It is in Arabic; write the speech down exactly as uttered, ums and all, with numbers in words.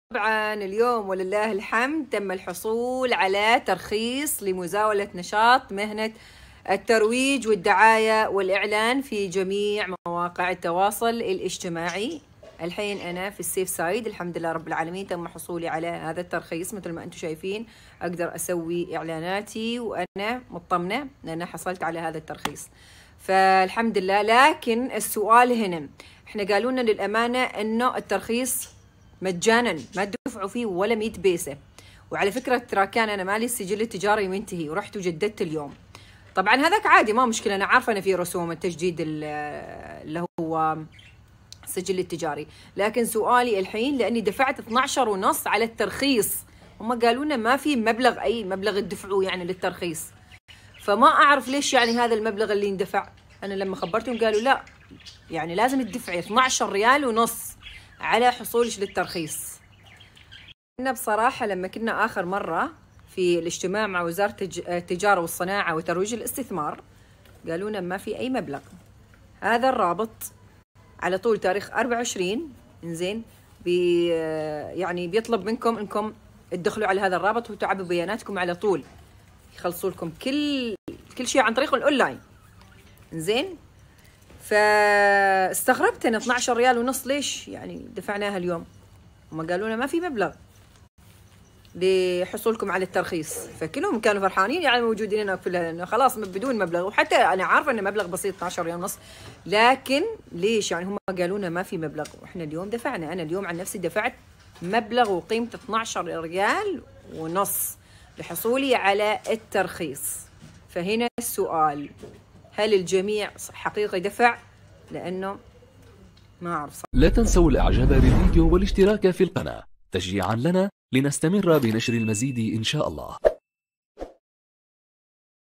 طبعا اليوم ولله الحمد تم الحصول على ترخيص لمزاولة نشاط مهنة الترويج والدعاية والإعلان في جميع مواقع التواصل الاجتماعي. الحين أنا في السيف سايد، الحمد لله رب العالمين تم حصولي على هذا الترخيص. مثل ما أنتم شايفين أقدر أسوي إعلاناتي وأنا مطمنة لأن حصلت على هذا الترخيص، فالحمد لله. لكن السؤال هنا، إحنا قالوا لنا للأمانة إنه الترخيص مجانا، ما تدفعوا فيه ولا مية بيسة. وعلى فكرة ترى كان أنا مالي السجل التجاري منتهي ورحت وجددت اليوم. طبعا هذاك عادي ما مشكلة، أنا عارفة أنا في رسوم التجديد اللي هو السجل التجاري. لكن سؤالي الحين لأني دفعت اثناشر ونص على الترخيص، هم قالوا لنا ما في مبلغ، أي مبلغ تدفعوه يعني للترخيص، فما أعرف ليش يعني هذا المبلغ اللي اندفع. أنا لما خبرتهم قالوا لا، يعني لازم تدفعي اثناشر ريال ونص على حصولك للترخيص. إحنا بصراحة لما كنا آخر مرة في الاجتماع مع وزارة التجارة والصناعة وترويج الاستثمار قالوا لنا ما في أي مبلغ. هذا الرابط على طول تاريخ أربعة وعشرين، إنزين بي يعني بيطلب منكم إنكم تدخلوا على هذا الرابط وتعبوا بياناتكم على طول، يخلصوا لكم كل كل شيء عن طريق الأونلاين. إنزين فاستغربت أنا اثناشر ريال ونص ليش يعني دفعناها اليوم؟ هم قالوا لنا ما في مبلغ لحصولكم على الترخيص، فكلهم كانوا فرحانين يعني موجودين هنا في انه خلاص بدون مبلغ. وحتى انا عارفه انه مبلغ بسيط اثناشر ريال ونص، لكن ليش يعني هم قالوا لنا ما في مبلغ واحنا اليوم دفعنا. انا اليوم عن نفسي دفعت مبلغ وقيمته اثناشر ريال ونص لحصولي على الترخيص. فهنا السؤال، هل الجميع حقيقي دفع؟ لأنه ما أعرف. لا تنسوا الإعجاب بالفيديو والاشتراك في القناة تشجيعا لنا لنستمر بنشر المزيد إن شاء الله.